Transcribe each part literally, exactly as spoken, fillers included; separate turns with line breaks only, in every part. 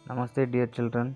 Namaste dear children.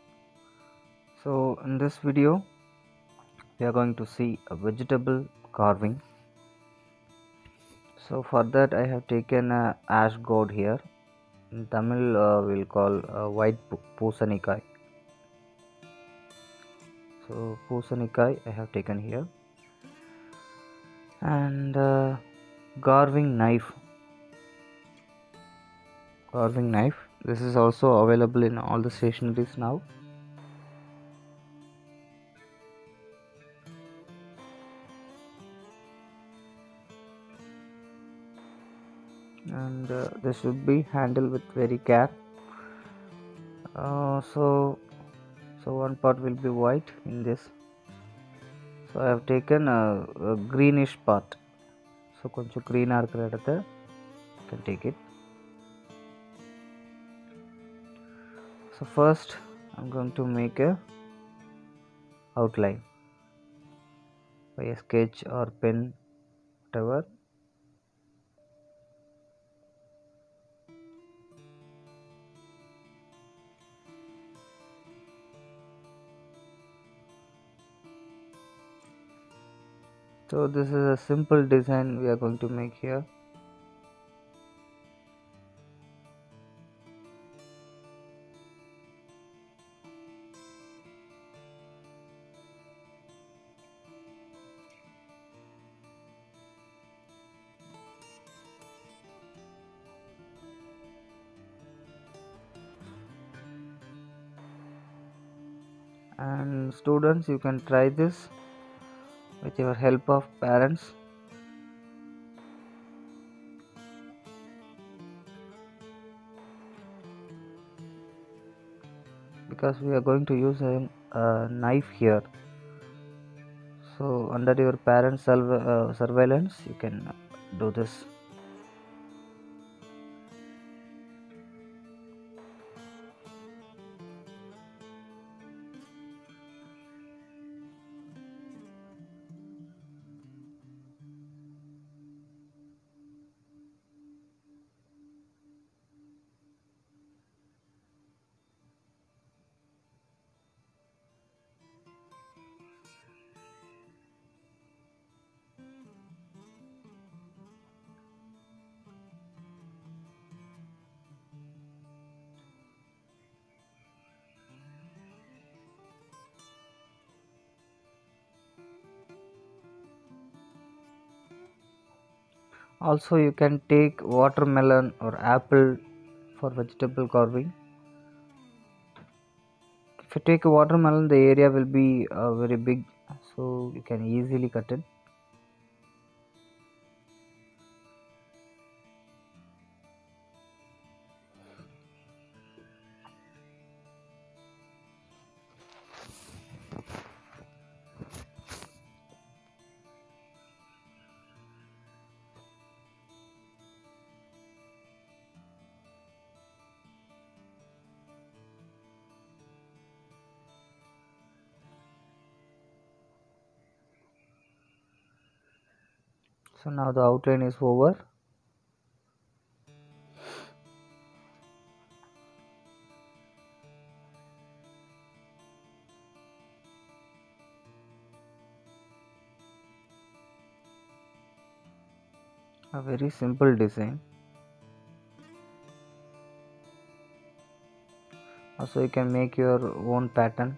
So in this video we are going to see a vegetable carving. So for that I have taken a ash gourd here. In Tamil uh, we'll call uh, white poosanikai. So poosanikai I have taken here, and uh, carving knife. Carving knife. This is also available in all the stationeries now. And uh, this should be handled with very care. Uh, so so one part will be white in this. So I have taken a, a greenish part. So konchu green ah irukra edatha you can take it. So first I'm going to make a outline by a sketch or pen, whatever. So this is a simple design we are going to make here. And students, you can try this with your help of parents. Because we are going to use a, a knife here. So under your parents' uh, surveillance you can do this. Also you can take watermelon or apple for vegetable carving. If you take a watermelon, the area will be uh, very big, so you can easily cut it. So now the outline is over. A very simple design. Also you can make your own pattern.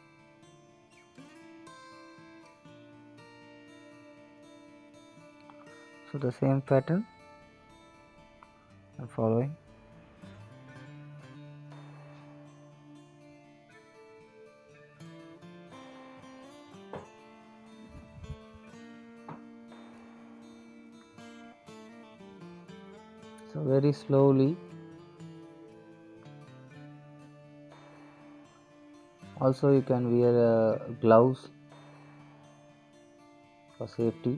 So the same pattern I'm following. So very slowly. Also you can wear uh, gloves for safety.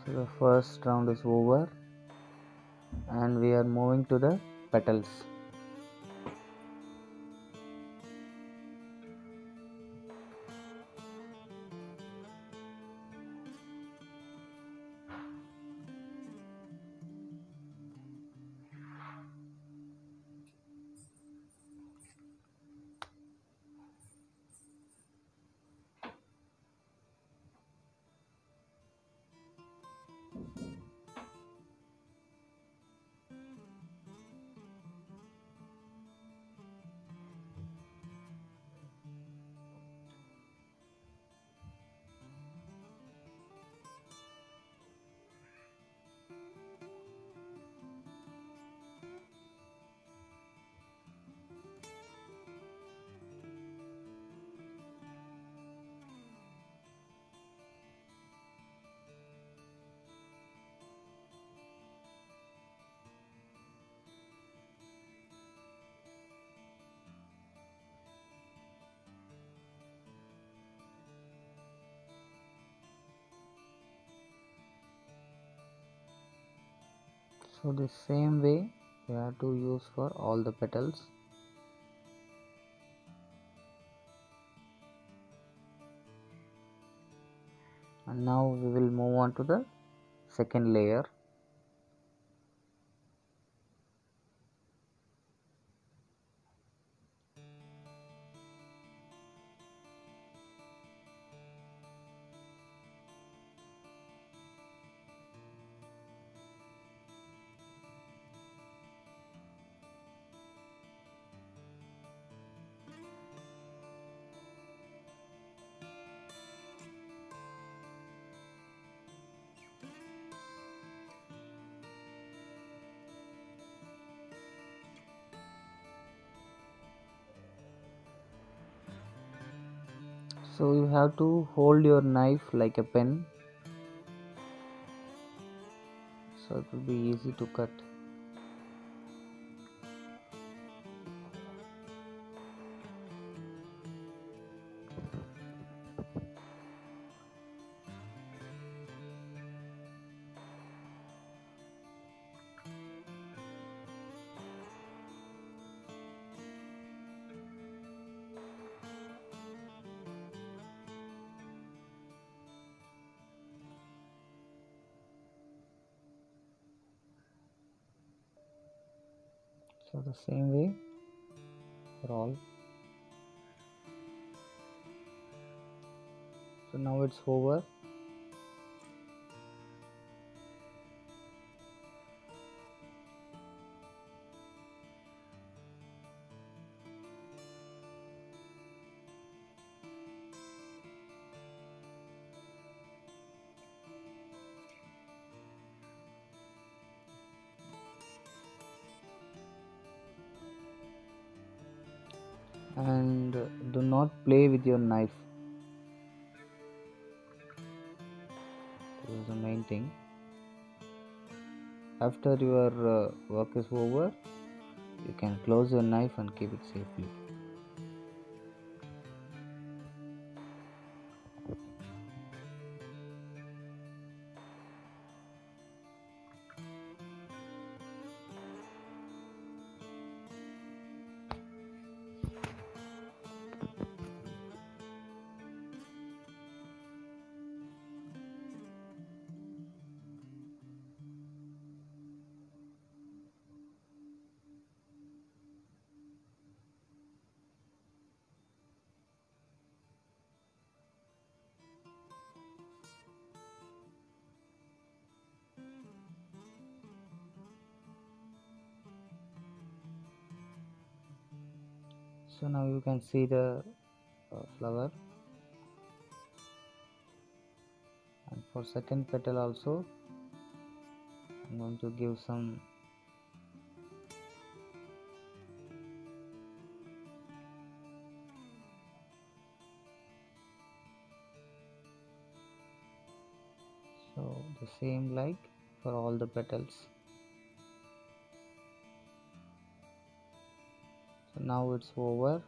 So the first round is over and we are moving to the petals. So the same way we have to use for all the petals. And now we will move on to the second layer. So you have to hold your knife like a pen, so it will be easy to cut. So the same way for all. So now it's over. And do not play with your knife. This is the main thing. After your uh, work is over, you can close your knife and keep it safely. So now you can see the uh, flower, and for second petal also I'm going to give some so the same like for all the petals. So now it's over.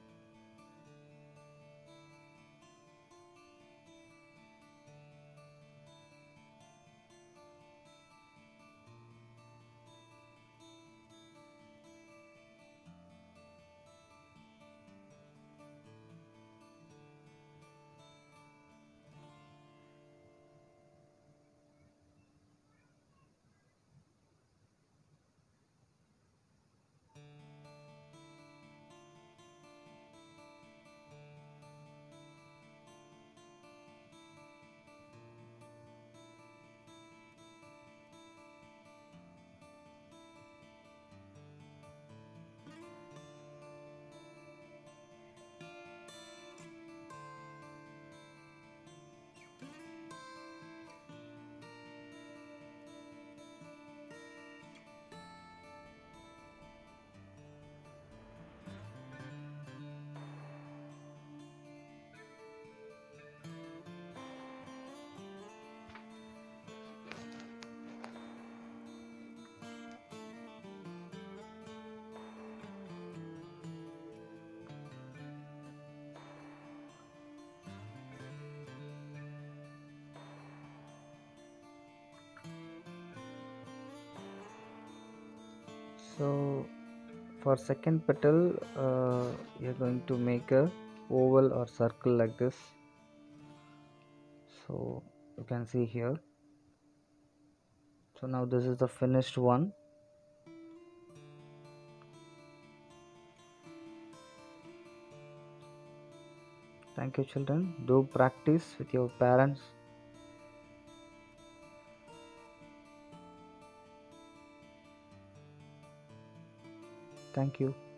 So for second petal uh, you're going to make a oval or circle like this. So you can see here. So now this is the finished one. Thank you, children. Do practice with your parents. Thank you.